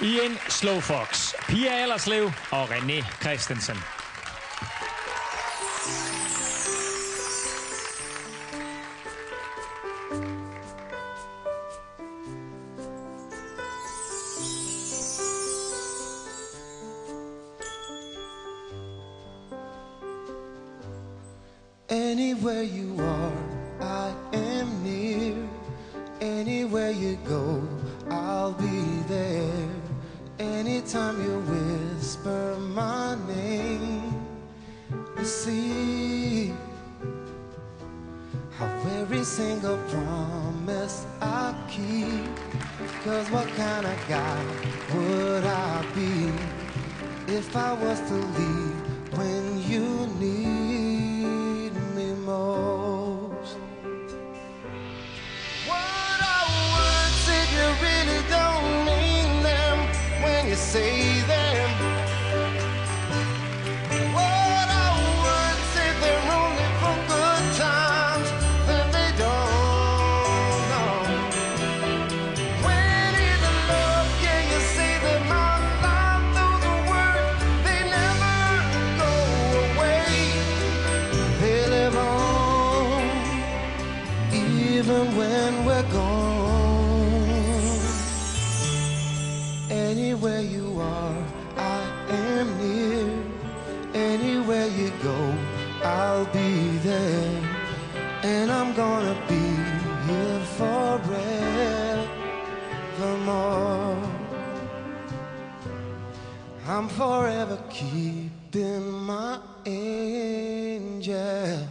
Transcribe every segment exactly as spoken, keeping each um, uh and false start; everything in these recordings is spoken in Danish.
I en Slowfox. Pia Allerslev og René Christensen. Anywhere you are, I am near. Anywhere you go, I'll be there. Anytime you whisper my name, you see how every single promise I keep. Cause what kind of guy would I be if I was to leave when you need me most? What are words if you really don't mean them when you say them? What are words if they're only for good times that they don't know? When in love can you say them out loud through the words? They never go away. They live on even when we're gone. Anywhere you are, I am near. Anywhere you go, I'll be there. And I'm gonna be here forevermore. I'm forever keeping my angel.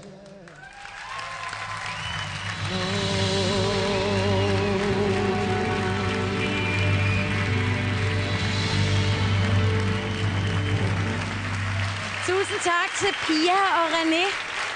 Tusind tak til Pia og René.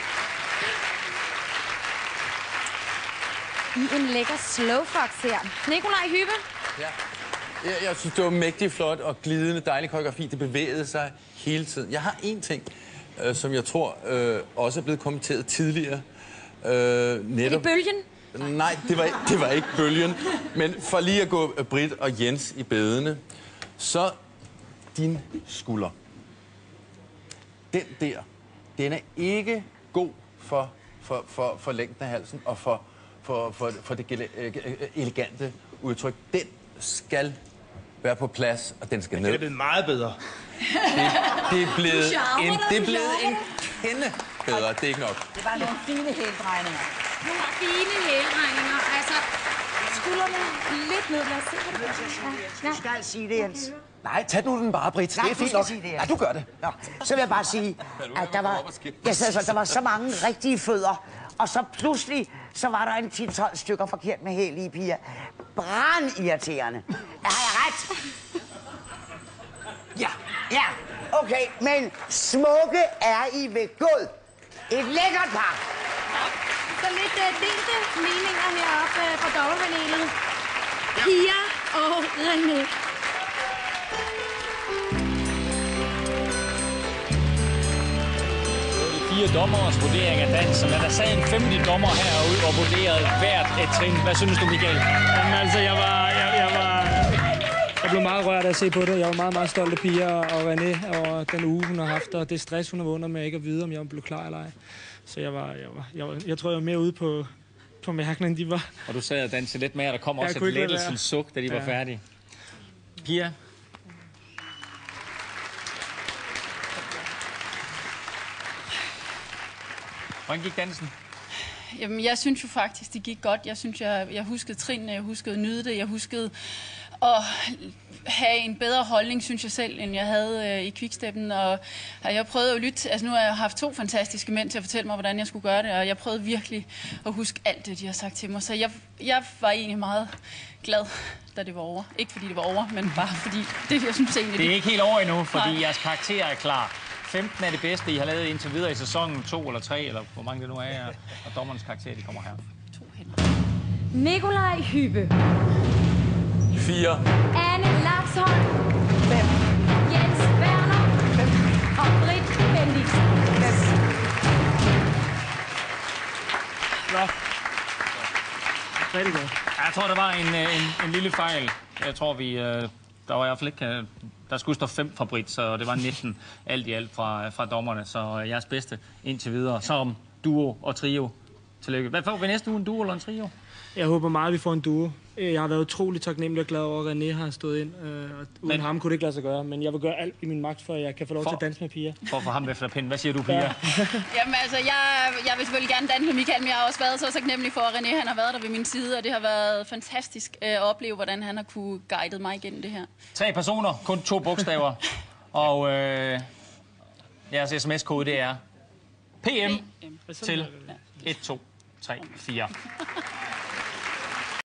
I en lækker Slowfox her. Nikolaj Hübbe. Ja. Jeg, jeg synes, det var mægtig flot og glidende, dejlig koreografi. Det bevægede sig hele tiden. Jeg har en ting, øh, som jeg tror øh, også er blevet kommenteret tidligere. Øh, netop... Er det bølgen? Nej, det var, det var ikke bølgen. Men for lige at gå Britt og Jens i bedene, så din skulder. Den der, den er ikke god for, for, for, for længden af halsen og for, for, for, for det elegante udtryk. Den skal være på plads, og den skal ned. Det er blevet meget bedre. Det, det er blevet en, det er blevet en kende bedre. Det er ikke nok. Det var nogle fine hældregninger. Nogle fine hældregninger. Altså, skuldrene lidt ned. Lad os se, hvad det er. Du skal sige det, Jens. Nej, tag nu den bare, Britt. Nej, det er fint nok. sige det, Nej, du gør det. Nå, så vil jeg bare sige, at der var, jeg sagde, så, der var så mange rigtige fødder, og så pludselig, så var der en ti tolv stykker forkert med hæl i, Pia. Brandirriterende. Har jeg ret? Ja. Ja, okay, men smukke er I ved Gud. Et lækkert par. Så lidt uh, delte meninger heroppe uh, fra dommerpanelet. Pia og René. Fire dommeres vurdering af dansen, men der sad en femte dommer herude og vurderede hvert et trin. Hvad synes du, Michael? Jamen altså, jeg var, jeg, jeg var, jeg blev meget rørt af at se på det. Jeg var meget, meget stolt af Pia og René over den uge, hun har haft, og det stress, hun har vundet med ikke at vide, om jeg blev klar eller ej. Så jeg var, jeg var, jeg, var, jeg tror, jeg var mere ude på, på mærken, end de var. Og du sad og dansede lidt mere, der kom også jeg et lettelsens suk, da de ja. var færdige. Pia? Hvordan gik dansen? Jamen, jeg synes jo faktisk, det gik godt. Jeg synes, jeg, jeg huskede trinene, jeg huskede nyde det, jeg huskede at have en bedre holdning, synes jeg selv, end jeg havde øh, i Quicksteppen. Og jeg prøvede at lytte. Altså, nu har jeg haft to fantastiske mænd til at fortælle mig, hvordan jeg skulle gøre det, og jeg prøvede virkelig at huske alt det, de har sagt til mig. Så jeg, jeg var egentlig meget glad, da det var over. Ikke fordi det var over, men bare fordi det, jeg synes egentlig... Det er ikke helt over endnu, fordi Nej. jeres karakter er klar. femten er det bedste, I har lavet indtil videre i sæsonen, to eller tre, eller hvor mange det nu er, og dommernes karakter, de kommer her. To hænder. Nikolaj Hübbe. Fire. Anne Laksholm. Fem. Jens Werner. Fem. Og Britt Bendiksen. Fem. Flot. Rigtig godt. Jeg tror, der var en, en, en lille fejl. Jeg tror, vi... Øh, der var i hvert fald ikke... øh, Der skulle stå fem fra Britt, så det var nitten alt i alt fra, fra dommerne. Så jeres bedste indtil videre. Så om duo og trio. Tillykke. Hvad får vi næste uge? En duo eller en trio? Jeg håber meget, at vi får en duo. Jeg har været utrolig taknemmelig og glad over, at René har stået ind. Øh, og uden men, ham kunne det ikke lade sig gøre, men jeg vil gøre alt i min magt, for at jeg kan få lov for, til at danse med Pia. For at få ham efter pinden. Hvad siger du, Pia? Ja. Jamen altså, jeg, jeg vil selvfølgelig gerne danse med Michael, men jeg har også været så taknemmelig for, at René han har været der ved min side, og det har været fantastisk øh, at opleve, hvordan han har kunne guide mig igennem det her. Tre personer, kun to bogstaver, og øh, jeres sms-kode det er P M til et to tre fire.